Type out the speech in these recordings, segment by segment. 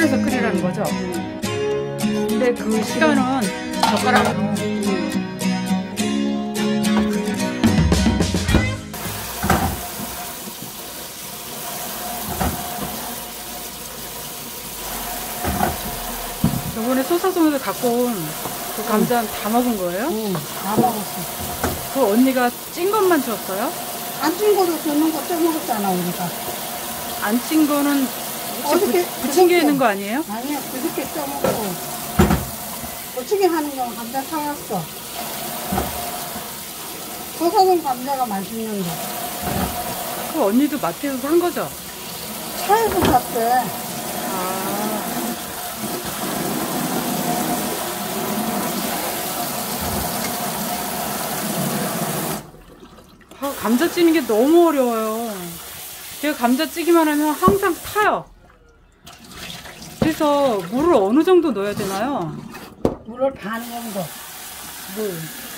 해서 끓이라는 거죠. 근데 그 시간은 젓가락으로. 저번에 소사송에서 갖고 온 그 감자는 다 먹은 거예요? 응, 다 먹었어. 그 언니가 찐 것만 줬어요? 안 찐 거도 줬는 거 쪄먹었잖아, 우리가. 안 찐 거는 어떻게 부침개에 있는 거 아니에요? 아니야, 그렇게 쪄먹고. 부침개 하는 건 감자 사왔어. 소사동 감자가 맛있는데. 그 언니도 마트에서 산 거죠? 차에서 샀대. 감자 찌는 게 너무 어려워요. 제가 감자 찌기만 하면 항상 타요. 그래서 물을 어느 정도 넣어야 되나요? 물을 반 정도. 물.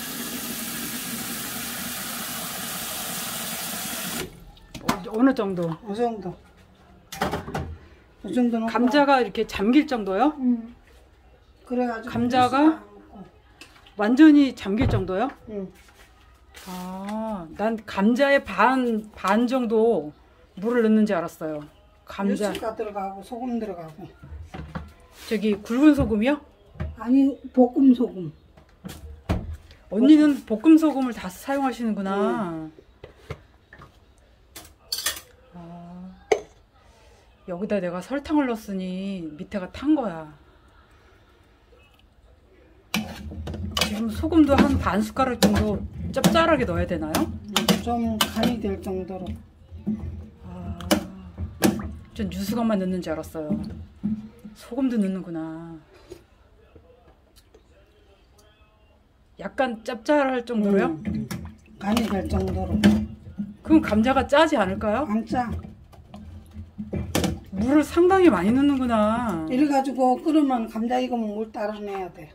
어느 정도? 이 정도. 이 정도는. 감자가 이렇게 잠길 정도요? 응. 그래가지고. 감자가 완전히 잠길 정도요? 응. 아, 난 감자의 반 정도 물을 넣는 줄 알았어요. 감자. 유치가 들어가고 소금 들어가고. 저기 굵은 소금이요? 아니, 볶음 소금. 언니는 볶음 소금을 다 사용하시는구나. 아, 여기다 내가 설탕을 넣었으니 밑에가 탄 거야. 지금 소금도 한 반 숟가락 정도 짭짤하게 넣어야 되나요? 좀 간이 될 정도로. 아, 전 유수건만 넣는 줄 알았어요. 소금도 넣는구나. 약간 짭짤할 정도로요? 간이 될 정도로. 그럼 감자가 짜지 않을까요? 안 짜. 물을 상당히 많이 넣는구나. 이래가지고 끓으면 감자 익으면 물 따라 내야 돼.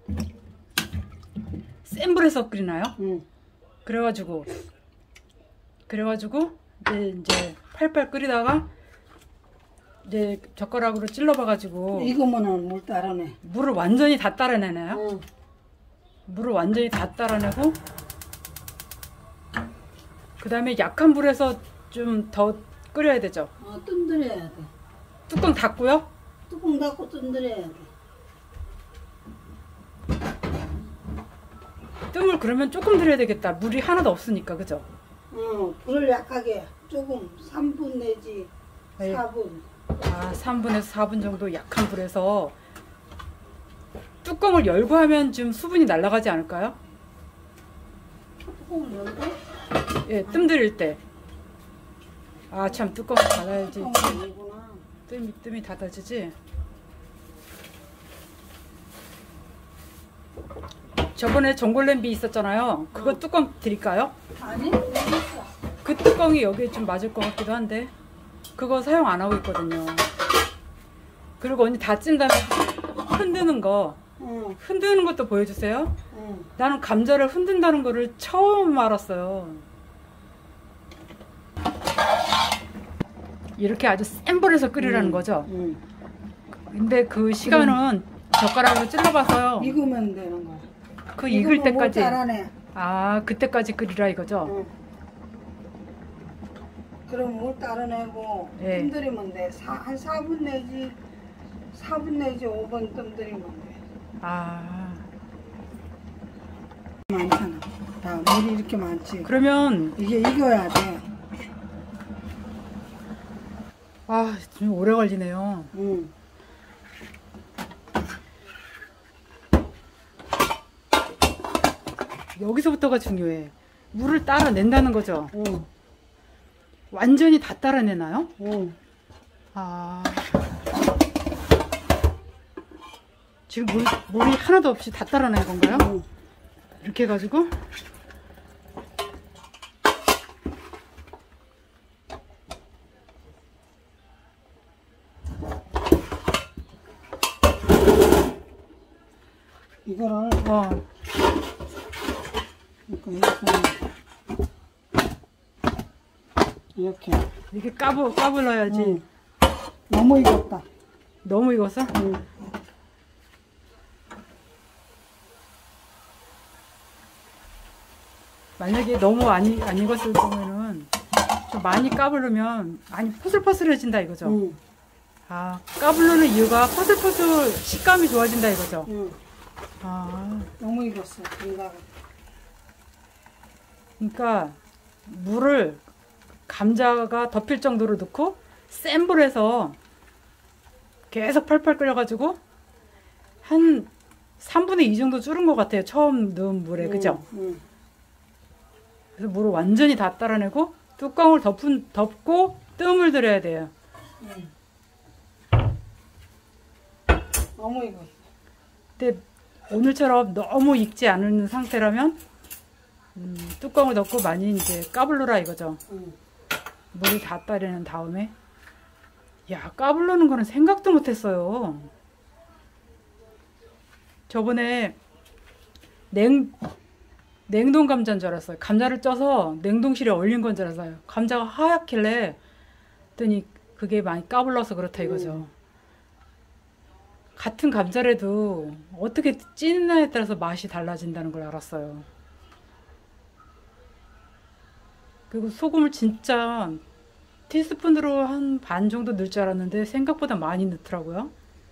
센 불에서 끓이나요? 응. 그래가지고 이제 팔팔 끓이다가 이제 젓가락으로 찔러봐가지고 익으면은 물 따라 내. 물을 완전히 다 따라내나요? 응. 물을 완전히 다 따라내고 그 다음에 약한 불에서 좀 더 끓여야 되죠? 뜸들여야 돼. 뚜껑 닫고요? 뚜껑 닫고 뜸들여야 돼. 뜸을 그러면 조금 들여야 되겠다. 물이 하나도 없으니까, 그죠? 응. 불을 약하게 조금 3분 내지 4분. 아, 3분에서 4분 정도 약한 불에서 뚜껑을 열고 하면 좀 수분이 날아가지 않을까요? 뚜껑을 열고? 예, 뜸 들일 때. 아, 참, 뚜껑을 닫아야지. 뚜껑을 열구나. 뜸이 닫아지지? 저번에 전골 냄비 있었잖아요. 그거 뚜껑 드릴까요? 아니, 여기 있어. 그 뚜껑이 여기에 좀 맞을 것 같기도 한데 그거 사용 안 하고 있거든요. 그리고 언니 다 찐 다음에 흔드는 거 응. 흔드는 것도 보여주세요. 응. 나는 감자를 흔든다는 거를 처음 알았어요. 이렇게 아주 센 불에서 끓이라는 거죠. 응. 근데 그 시간은 젓가락으로 찔러봐서요. 익으면 되는 거야. 그 익을 때까지. 물 따라내. 아, 그때까지 끓이라 이거죠. 응. 그럼 물 따라내고 네. 뜸들이면 돼. 한 4분 내지 5분 뜸들이면 돼. 아, 많잖아. 다 물이 이렇게 많지. 그러면 이게 익어야 돼. 아, 좀 오래 걸리네요. 응. 여기서부터가 중요해. 물을 따라낸다는 거죠. 응. 완전히 다 따라내나요? 응. 아, 지금 물이 하나도 없이 다 따라낸 건가요? 응. 이렇게 해가지고 이거를 이렇게 이렇게 까불러야지. 응. 너무 익었다. 너무 익었어? 응. 만약에 너무 안 익었을 경우에는 좀 많이 까부르면 많이 포슬포슬해진다 이거죠? 응. 아, 까부르는 이유가 포슬포슬 식감이 좋아진다 이거죠? 응. 아, 너무 익었어. 감자가. 그러니까 물을 감자가 덮일 정도로 넣고 센 불에서 계속 펄펄 끓여가지고 한 3분의 2 정도 줄은 것 같아요. 처음 넣은 물에. 그죠? 응. 그래서 물을 완전히 다 따라내고 뚜껑을 덮고 뜸을 들여야 돼요. 응. 너무 익었어. 근데 오늘처럼 너무 익지 않은 상태라면 뚜껑을 덮고 많이 이제 까불러라 이거죠. 응. 물을 다 따르는 다음에. 야, 까불러는 거는 생각도 못했어요. 저번에 냉동 감자인 줄 알았어요. 감자를 쪄서 냉동실에 얼린 건 줄 알았어요. 감자가 하얗길래 했더니 그게 많이 까불러서 그렇다 이거죠. 같은 감자라도 어떻게 찌느냐에 따라서 맛이 달라진다는 걸 알았어요. 그리고 소금을 진짜 티스푼으로 한 반 정도 넣을 줄 알았는데 생각보다 많이 넣더라고요.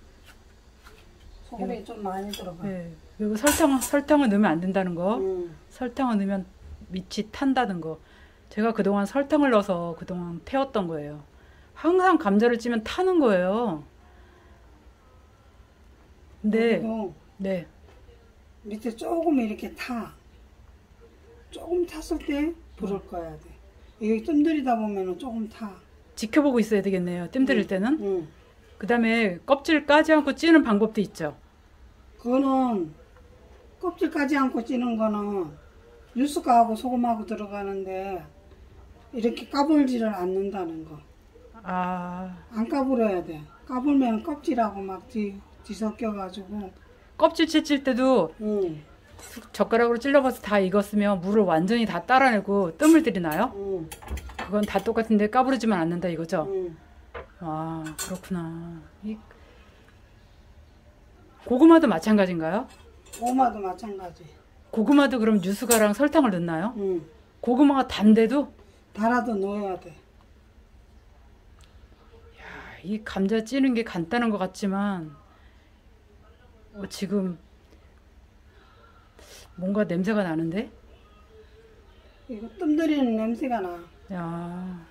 소금이 좀 많이 들어가. 네. 그리고 설탕을 넣으면 안 된다는 거. 응. 설탕을 넣으면 밑이 탄다는 거. 제가 그동안 설탕을 넣어서 그동안 태웠던 거예요. 항상 감자를 찌면 타는 거예요. 근데 여기도 네. 밑에 조금 이렇게 타. 조금 탔을 때 불을 꺼야 돼. 이게 뜸 들이다 보면은 조금 타. 지켜보고 있어야 되겠네요. 뜸 들일 때는. 응. 그 다음에 껍질 까지 않고 찌는 방법도 있죠. 그거는 껍질 까지 않고 찌는 거는 유스가하고 소금하고 들어가는데 이렇게 까불지를 않는다는 거. 아, 안 까불어야 돼. 까불면 껍질하고 막 뒤섞여가지고. 껍질 채칠 때도 응. 젓가락으로 찔러봐서 다 익었으면 물을 완전히 다 따라내고 뜸을 들이나요? 응. 그건 다 똑같은데 까부르지만 않는다 이거죠? 응. 아, 그렇구나. 고구마도 마찬가지인가요? 고구마도 마찬가지. 고구마도 그럼 유수가랑 설탕을 넣나요? 응. 고구마가 단데도? 달아도 넣어야 돼. 이 감자 찌는 게 간단한 것 같지만 지금 뭔가 냄새가 나는데? 이거 뜸 들이는 냄새가 나. 야,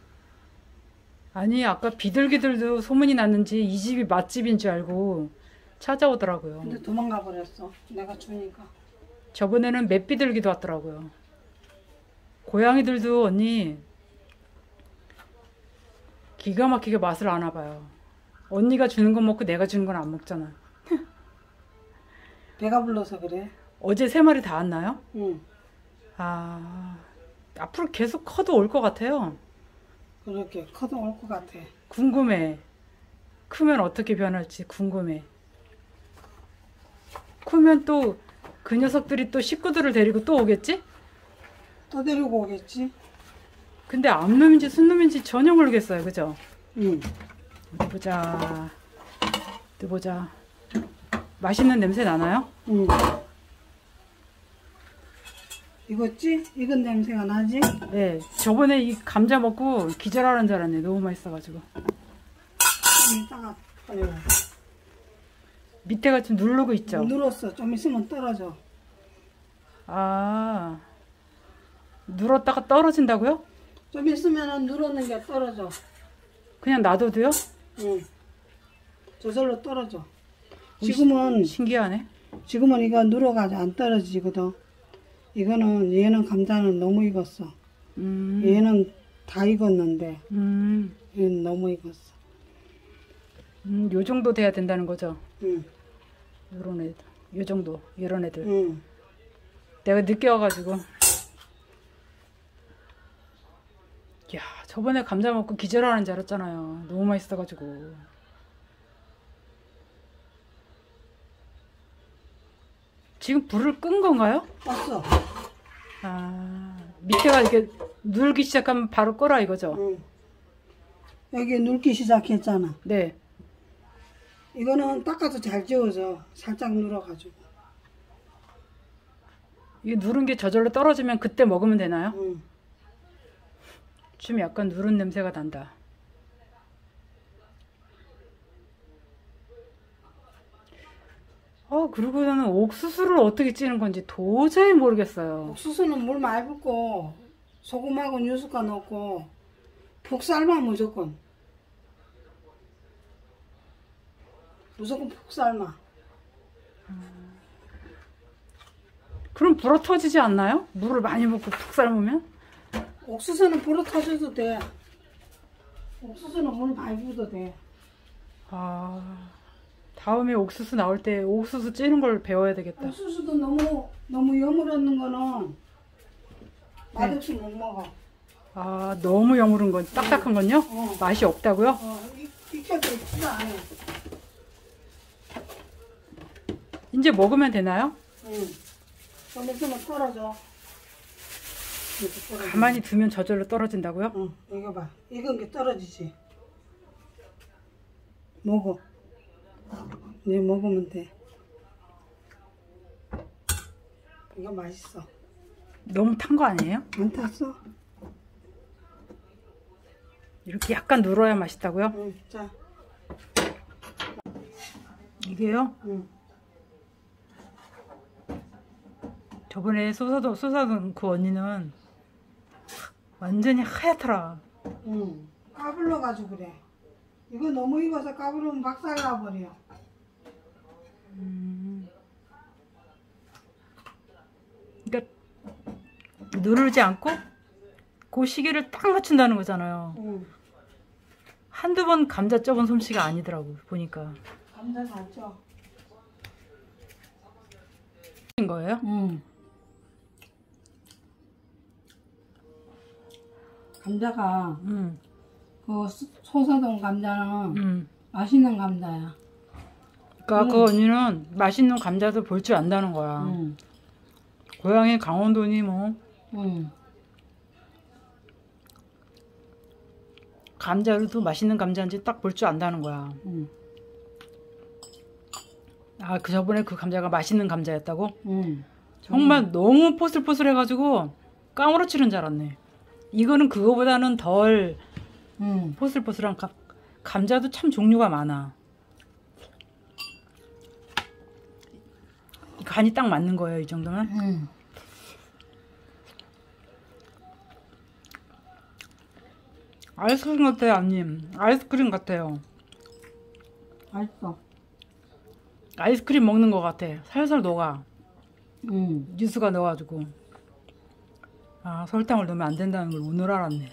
아니 아까 비둘기들도 소문이 났는지 이 집이 맛집인 줄 알고 찾아오더라고요. 근데 도망가 버렸어. 내가 주니까. 저번에는 맷비둘기도 왔더라고요. 고양이들도 언니 기가 막히게 맛을 아나 봐요. 언니가 주는 건 먹고 내가 주는 건 안 먹잖아. 배가 불러서 그래. 어제 3마리 다 왔나요? 응. 아, 앞으로 계속 커도 올 것 같아요. 그렇게 커도 올 것 같아. 궁금해. 크면 어떻게 변할지 궁금해. 크면 또 그 녀석들이 또 식구들을 데리고 또 오겠지? 또 데리고 오겠지? 근데 암놈인지 순놈인지 전혀 모르겠어요. 그죠? 응. 어디 보자. 어디 보자. 맛있는 냄새 나나요? 응. 익었지? 익은 냄새가 나지? 네. 저번에 이 감자 먹고 기절하는 줄 알았네. 너무 맛있어가지고. 이따가 아유, 밑에가 좀 누르고 있죠? 눌었어. 좀 있으면 떨어져. 아, 눌었다가 떨어진다고요? 좀 있으면 누르는 게 떨어져. 그냥 놔둬도요? 응. 저절로 떨어져. 지금은 신기하네. 이거 눌어가지고 안 떨어지거든. 이거는 얘는 감자는 너무 익었어. 얘는 다 익었는데 얘는 너무 익었어. 요 정도 돼야 된다는 거죠? 응. 요런 애들, 요 정도, 이런 애들. 응. 내가 늦게 와가지고. 야, 저번에 감자 먹고 기절하는 줄 알았잖아요. 너무 맛있어가지고. 지금 불을 끈 건가요? 껐어. 아, 밑에가 이렇게 눌기 시작하면 바로 꺼라 이거죠? 응. 여기 눌기 시작했잖아. 네. 이거는 닦아도 잘 지워져. 살짝 눌러가지고. 이게 누른 게 저절로 떨어지면 그때 먹으면 되나요? 응. 좀 약간 누른 냄새가 난다. 그리고 나는 옥수수를 어떻게 찌는 건지 도저히 모르겠어요. 옥수수는 물 많이 붓고 소금하고 유수가 넣고 푹 삶아 무조건. 무조건 푹 삶아. 그럼 불어 터지지 않나요? 물을 많이 붓고 푹 삶으면? 옥수수는 불어 터져도 돼. 옥수수는 물 많이 부어도 돼. 다음에 옥수수 나올 때 옥수수 찌는 걸 배워야 되겠다. 옥수수도 너무 여물었는 거는 맛없이 못 먹어. 너무 여무른 건, 딱딱한 건요? 맛이 없다고요? 익혀도 익지도 않아. 이제 먹으면 되나요? 응. 좀 있으면 떨어져. 이렇게 떨어져. 가만히 두면 저절로 떨어진다고요? 응, 이거 봐. 익은 게 떨어지지. 먹어. 이제 먹으면 돼. 이거 맛있어. 너무 탄 거 아니에요? 안 탔어? 이렇게 약간 눌어야 맛있다고요? 응, 자. 이게요? 응. 저번에 쏟아던 그 언니는 완전히 하얗더라. 응. 까불러가지고 그래. 이거 너무 익어서 까불으면 박살 나버려. 그러니까 누르지 않고 그 시기를 딱 맞춘다는 거잖아요. 응. 한두 번 감자 쪄본 솜씨가 아니더라고 보니까. 감자 잘 쪄. 인 거예요? 응. 감자가 그 소사동 감자는 맛있는 감자야. 그러니까 그 언니는 맛있는 감자도 볼 줄 안다는 거야. 고향이 강원도니 뭐 감자로도 맛있는 감자인지 딱 볼 줄 안다는 거야. 그 저번에 그 감자가 맛있는 감자였다고? 정말 너무 포슬포슬해가지고 까무러치는 줄 알았네. 이거는 그거보다는 덜 포슬포슬한 감자도 참 종류가 많아. 간이 딱 맞는 거예요, 이 정도면? 아이스크림 같아요, 언님. 아이스크림 같아요. 맛있어. 아이스크림 먹는 것 같아. 살살 녹아. 유수가 넣어가지고. 설탕을 넣으면 안 된다는 걸 오늘 알았네.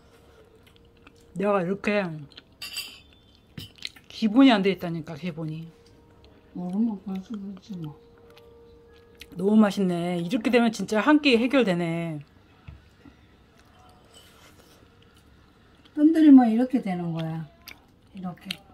내가 이렇게 기본이 안 돼 있다니까, 기본이. 모르면 그럴 수도 있지 뭐. 너무 맛있네. 이렇게 되면 진짜 한 끼 해결되네. 뜸들이면 이렇게 되는 거야. 이렇게.